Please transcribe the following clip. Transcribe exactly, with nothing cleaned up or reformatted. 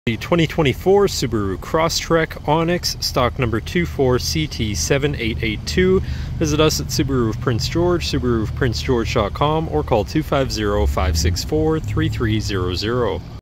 The twenty twenty-four Subaru Crosstrek Onyx, stock number two four C T seven eight eight two. Visit us at Subaru of Prince George, Subaru of Prince George dot com, or call two five zero, five six four, three three zero zero.